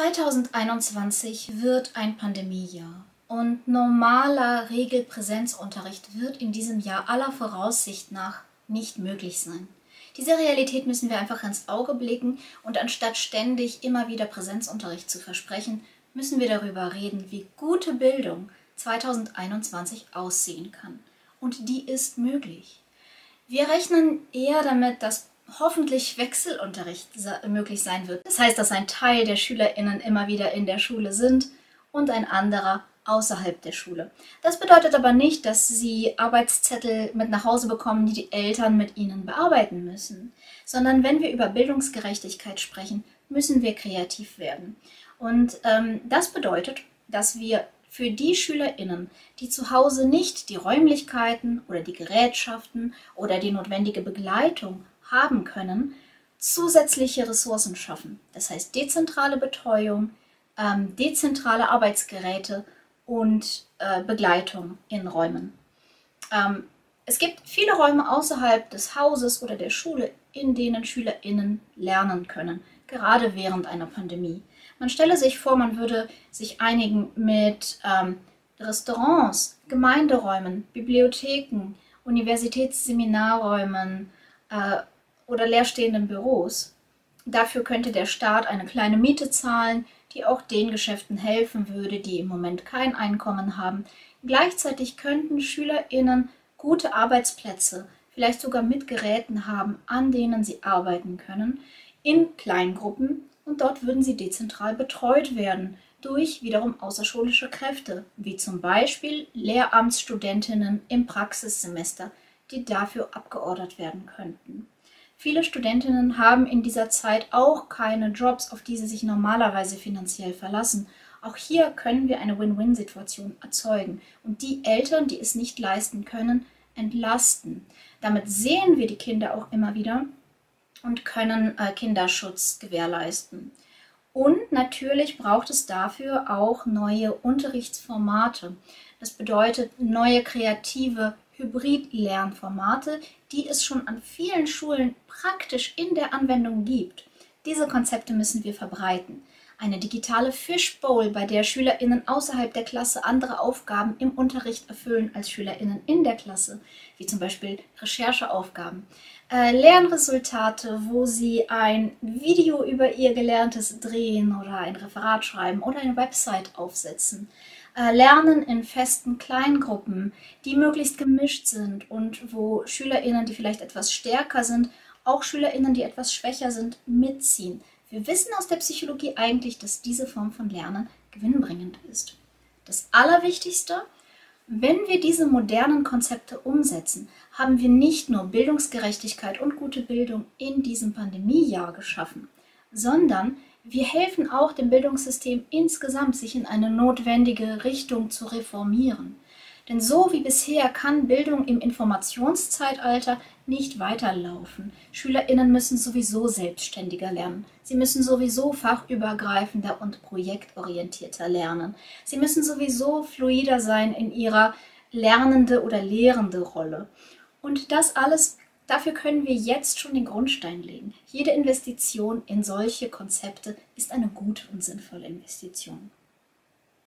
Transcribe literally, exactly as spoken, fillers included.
zweitausendeinundzwanzig wird ein Pandemiejahr und normaler Regelpräsenzunterricht wird in diesem Jahr aller Voraussicht nach nicht möglich sein. Diese Realität müssen wir einfach ins Auge blicken und anstatt ständig immer wieder Präsenzunterricht zu versprechen, müssen wir darüber reden, wie gute Bildung zweitausendeinundzwanzig aussehen kann. Und die ist möglich. Wir rechnen eher damit, dass hoffentlich Wechselunterricht möglich sein wird. Das heißt, dass ein Teil der SchülerInnen immer wieder in der Schule sind und ein anderer außerhalb der Schule. Das bedeutet aber nicht, dass sie Arbeitszettel mit nach Hause bekommen, die die Eltern mit ihnen bearbeiten müssen, sondern wenn wir über Bildungsgerechtigkeit sprechen, müssen wir kreativ werden. Und ähm, das bedeutet, dass wir für die SchülerInnen, die zu Hause nicht die Räumlichkeiten oder die Gerätschaften oder die notwendige Begleitung haben können, zusätzliche Ressourcen schaffen. Das heißt dezentrale Betreuung, ähm, dezentrale Arbeitsgeräte und äh, Begleitung in Räumen. Ähm, es gibt viele Räume außerhalb des Hauses oder der Schule, in denen SchülerInnen lernen können, gerade während einer Pandemie. Man stelle sich vor, man würde sich einigen mit ähm, Restaurants, Gemeinderäumen, Bibliotheken, Universitätsseminarräumen äh, oder leerstehenden Büros. Dafür könnte der Staat eine kleine Miete zahlen, die auch den Geschäften helfen würde, die im Moment kein Einkommen haben. Gleichzeitig könnten SchülerInnen gute Arbeitsplätze, vielleicht sogar mit Geräten haben, an denen sie arbeiten können, in Kleingruppen, und dort würden sie dezentral betreut werden durch wiederum außerschulische Kräfte, wie zum Beispiel Lehramtsstudentinnen im Praxissemester, die dafür abgeordert werden könnten. Viele Studentinnen haben in dieser Zeit auch keine Jobs, auf die sie sich normalerweise finanziell verlassen. Auch hier können wir eine Win-Win-Situation erzeugen und die Eltern, die es nicht leisten können, entlasten. Damit sehen wir die Kinder auch immer wieder und können äh, Kinderschutz gewährleisten. Und natürlich braucht es dafür auch neue Unterrichtsformate. Das bedeutet neue kreative Hybrid-Lernformate, die es schon an vielen Schulen praktisch in der Anwendung gibt. Diese Konzepte müssen wir verbreiten. Eine digitale Fishbowl, bei der SchülerInnen außerhalb der Klasse andere Aufgaben im Unterricht erfüllen als SchülerInnen in der Klasse, wie zum Beispiel Rechercheaufgaben. Äh, Lernresultate, wo sie ein Video über ihr Gelerntes drehen oder ein Referat schreiben oder eine Website aufsetzen. Äh, Lernen in festen Kleingruppen, die möglichst gemischt sind und wo SchülerInnen, die vielleicht etwas stärker sind, auch SchülerInnen, die etwas schwächer sind, mitziehen. Wir wissen aus der Psychologie eigentlich, dass diese Form von Lernen gewinnbringend ist. Das Allerwichtigste: Wenn wir diese modernen Konzepte umsetzen, haben wir nicht nur Bildungsgerechtigkeit und gute Bildung in diesem Pandemiejahr geschaffen, sondern wir helfen auch dem Bildungssystem insgesamt, sich in eine notwendige Richtung zu reformieren. Denn so wie bisher kann Bildung im Informationszeitalter nicht weiterlaufen. SchülerInnen müssen sowieso selbstständiger lernen. Sie müssen sowieso fachübergreifender und projektorientierter lernen. Sie müssen sowieso fluider sein in ihrer lernende oder lehrende Rolle. Und das alles, dafür können wir jetzt schon den Grundstein legen. Jede Investition in solche Konzepte ist eine gute und sinnvolle Investition.